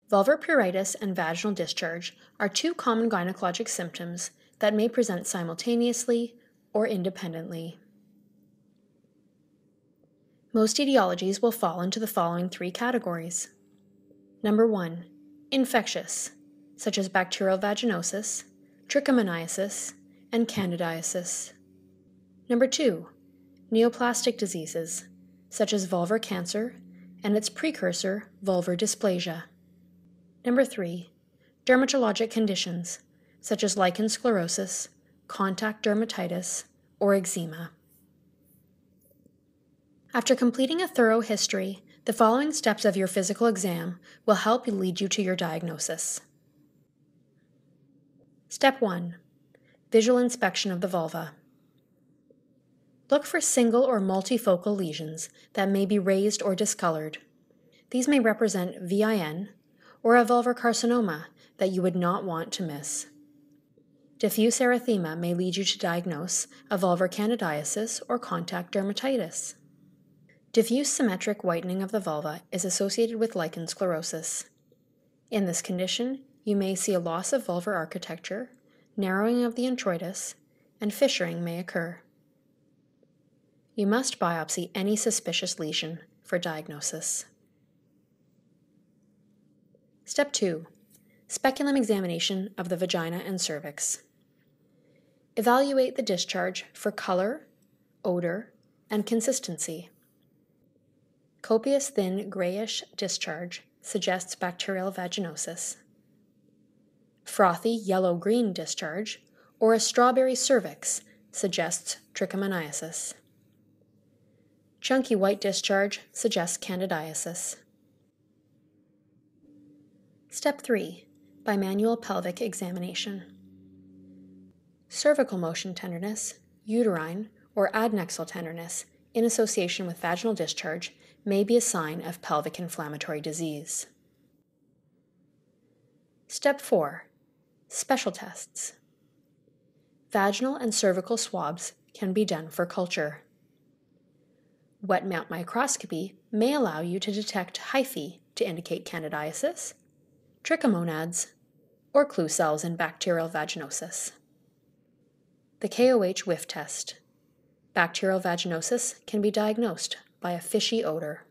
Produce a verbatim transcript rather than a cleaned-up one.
Vulvar pruritus and vaginal discharge are two common gynecologic symptoms that may present simultaneously or independently. Most etiologies will fall into the following three categories. Number one, infectious, such as bacterial vaginosis, trichomoniasis, and candidiasis. Number two, neoplastic diseases, such as vulvar cancer and its precursor, vulvar dysplasia. Number three, dermatologic conditions, such as lichen sclerosus, contact dermatitis, or eczema. After completing a thorough history, the following steps of your physical exam will help lead you to your diagnosis. Step one. Visual inspection of the vulva. Look for single or multifocal lesions that may be raised or discolored. These may represent V I N or a vulvar carcinoma that you would not want to miss. Diffuse erythema may lead you to diagnose a vulvar candidiasis or contact dermatitis. Diffuse symmetric whitening of the vulva is associated with lichen sclerosus. In this condition, you may see a loss of vulvar architecture, narrowing of the introitus, and fissuring may occur. You must biopsy any suspicious lesion for diagnosis. Step two. Speculum examination of the vagina and cervix. Evaluate the discharge for color, odor, and consistency. Copious thin grayish discharge suggests bacterial vaginosis. Frothy yellow-green discharge or a strawberry cervix suggests trichomoniasis. Chunky white discharge suggests candidiasis. Step three. Bimanual pelvic examination. Cervical motion tenderness, uterine, or adnexal tenderness in association with vaginal discharge may be a sign of pelvic inflammatory disease. Step four. Special tests. Vaginal and cervical swabs can be done for culture. Wet mount microscopy may allow you to detect hyphae to indicate candidiasis, trichomonads, or clue cells in bacterial vaginosis. The K O H whiff test. Bacterial vaginosis can be diagnosed by a fishy odor.